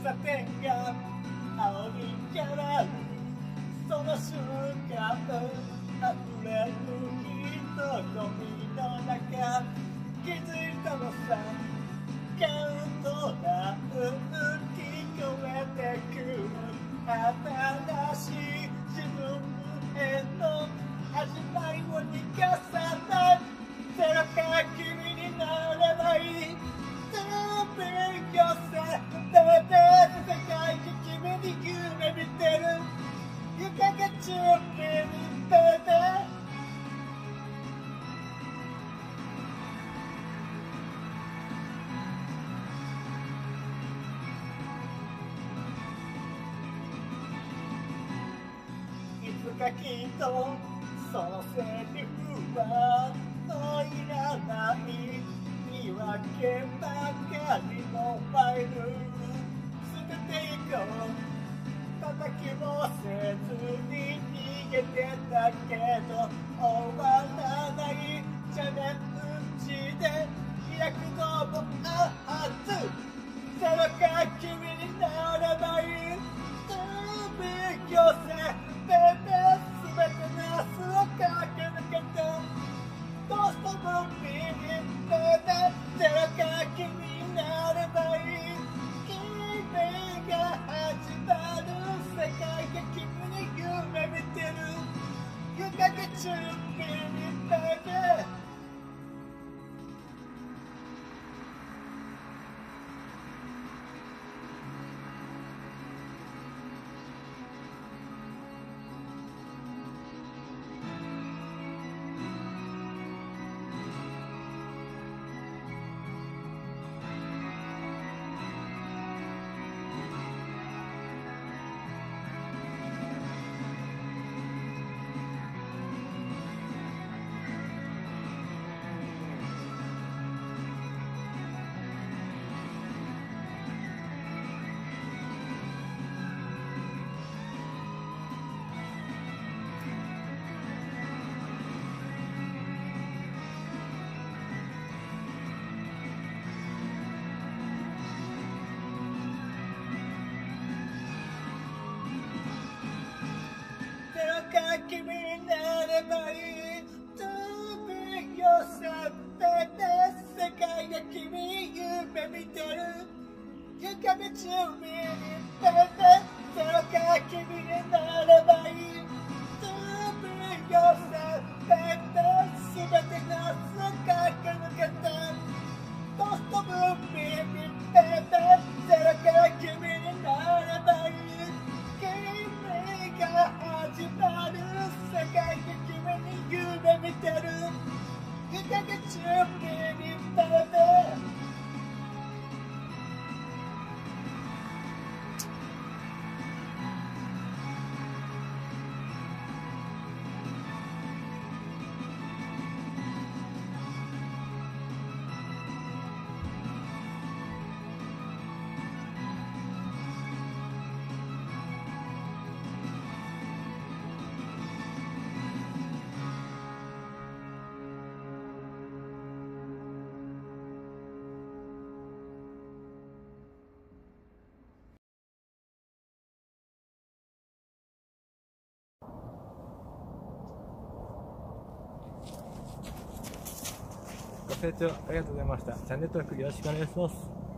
差点が青に変わるその瞬間溢れる人混みの中気づいたのさカウントダウン聞こえてくる新しい自分への始まりを逃がさないゼロから君になればいい飛び寄せて世界が君に夢見てる床が準備に出ていつかきっとそのセリフはもういらない言い訳ばかりのファイル捨てていこう叩きもせずに逃げてたけど終わらないチャレンジで開くのもあずゼロから君になればいい飛び寄せて全ての明日を駆け抜けてどうしても見に出てゼロから君になればいい君が始まる世界が君に夢見てる床が準備に出て君になればいい飛び寄せて世界が君に夢見てる床道海に出てゼロから君になればいい飛び寄せて全ての明日駆け抜けてどうしても海に出てゼロから君になればいい君が始まる世界が君に夢見てる床が準備に出てご清聴ありがとうございました。チャンネル登録よろしくお願いします。